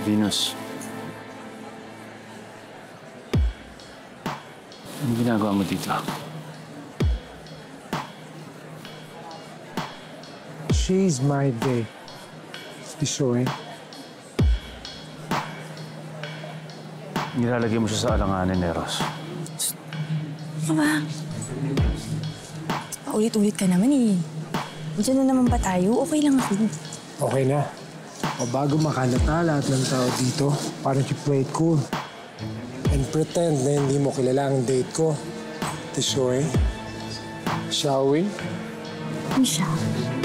Venus. Anong ginagawa mo dito? She's my day. Tisoy. Nilalagay mo siya sa alanganin, Eros. Ano ba? Paulit-ulit ka naman eh. Diyan na naman ba tayo? Okay lang ako. Okay na. O bago makalata lahat ng tao dito, parang you play it cool. And pretend na hindi mo kilala ang date ko. Tisoy. Shall we? Ano siya?